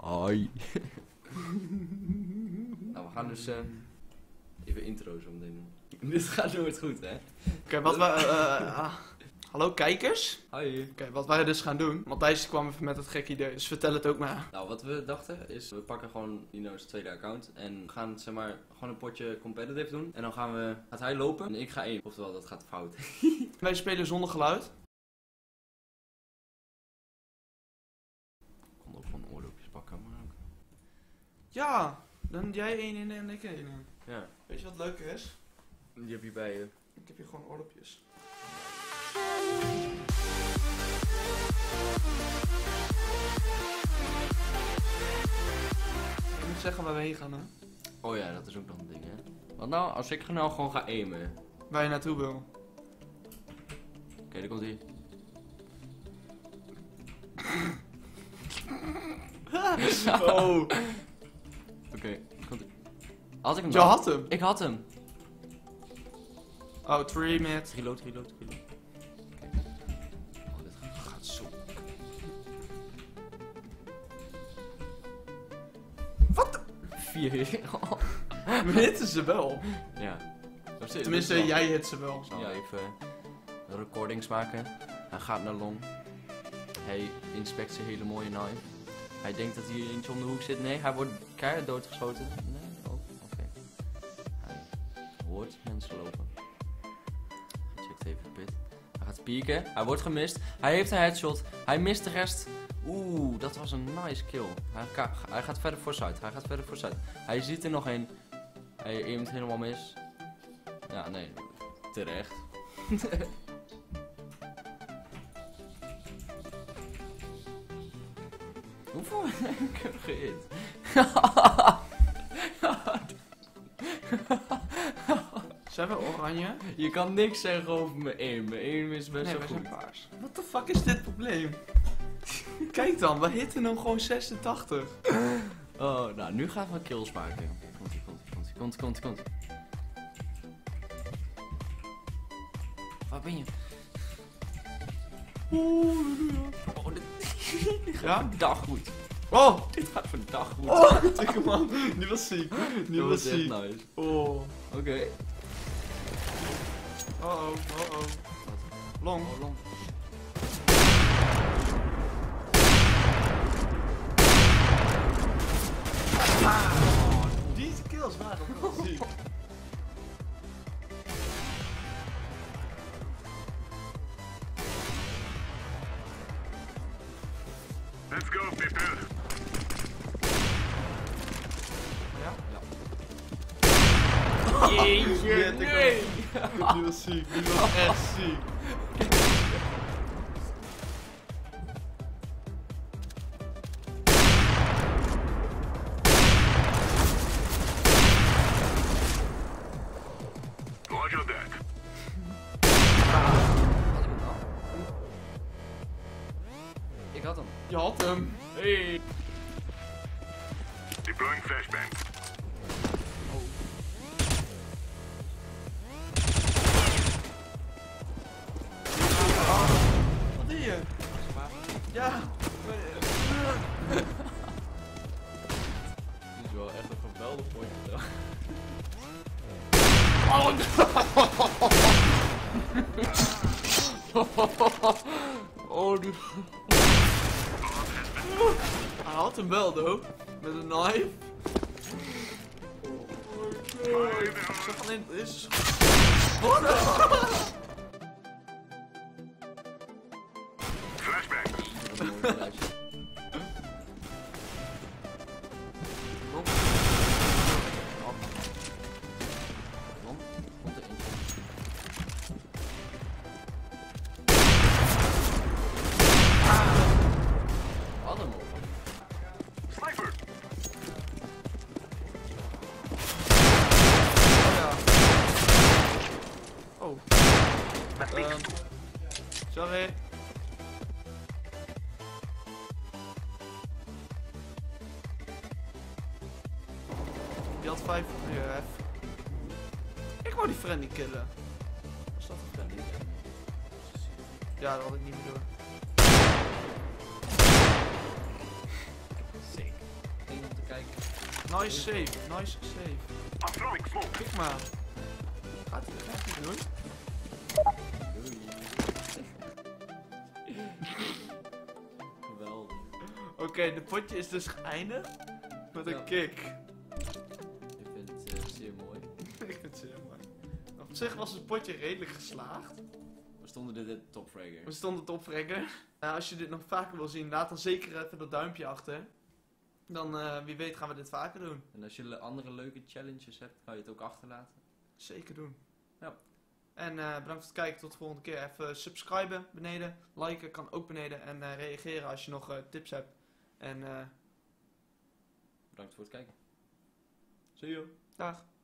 Hoi. Nou, we gaan dus even intro zo meteen doen. Dit gaat nooit goed, hè? Oké, wat we... hallo kijkers. Hoi. Oké, wat wij dus gaan doen. Matthijs kwam even met het gekke idee, dus vertel het ook maar. Nou, wat we dachten is, we pakken gewoon Nino's tweede account. En we gaan, zeg maar, gewoon een potje competitive doen. En dan gaat hij lopen en ik ga aim. Oftewel, dat gaat fout. Wij spelen zonder geluid. Ik kon ook gewoon oorloopjes pakken, maar ook. Ja, dan jij één in en ik één in. Ja, Weet je wat leuker is? die heb je bij je. Ik heb hier gewoon oordopjes. Ik moet zeggen waar we heen gaan, hè? Oh ja, dat is ook nog een ding, hè? Wat nou, als ik nou gewoon ga aimen? Waar je naartoe wil. Oké, daar komt hij. Oh. Oké, komt ie. Had ik hem Je dan? had hem. Ik had hem. Oh, 3 met. Reload. Oké. Oh, dit gaat zo. Wat de... 4. We hitten ze wel. Ja. Tenminste, jij hit ze wel. Ja, even recordings maken. Hij gaat naar long. Hij inspect zijn hele mooie knife. Hij denkt dat hier eentje om de hoek zit. Nee, hij wordt keihard doodgeschoten. Nee, oh, oké. Hij hoort mensen lopen. Hij checkt even pit. Hij gaat pieken. Hij wordt gemist. Hij heeft een headshot. Hij mist de rest. Oeh, dat was een nice kill. Hij gaat verder voor side. Hij ziet er nog een. Hij aimt helemaal mis. Ja, nee. Terecht. Hoeveel heb ik hem gehit? Zijn we oranje? Je kan niks zeggen over mijn aim. Mijn aim is best Nee, wel we goed. zijn paars. Wat de fuck is dit probleem? Kijk dan, we hitten hem gewoon 86. Oh, nou, nu gaan we kills maken. Komt. Waar ben je? Oh, dit Ja? gaat dag goed. Oh! Dit gaat vandaag goed. Oh! Tik man, die was ziek. Die Dat was was echt ziek. nice. Oh. Oké. Oh. Long. Oh, long. Die kills waren wel ziek. Let's go, people. Ja? Jeetje, nee! Die was ziek, die was echt ziek. Roger that. Ik had hem. Je had hem. Hey. Deploying flashbang. Wat doe je? Ja. Dit is wel echt een geweldig potje. Oh, die... Hij had hem wel, though. Met een knife. Ik zag alleen... Dit is... Wat? Flashbang. Sniper. Oh. Sorry. Die had 5 F. Ik wou die friendly killen. Was dat een friendly? Ja, dat had ik niet meer door. Sick. Nice save, nice save. I'm throwing smoke. Kijk maar. Gaat hij doen? Doei. Geweldig. Oké, de potje is dus geëindigd met een Ja. kick. Ik vind het zeer mooi. Ik vind het zeer mooi. Op zich was het potje redelijk geslaagd. We stonden de topfragger. We stonden topfragger. Als je dit nog vaker wil zien, laat dan zeker even dat duimpje achter. Dan, wie weet, gaan we dit vaker doen. En als je andere leuke challenges hebt, kan je het ook achterlaten. Zeker doen. Ja. En bedankt voor het kijken. Tot de volgende keer. Even subscriben beneden. Liken kan ook beneden. En reageren als je nog tips hebt. En Bedankt voor het kijken. zie je. Dag.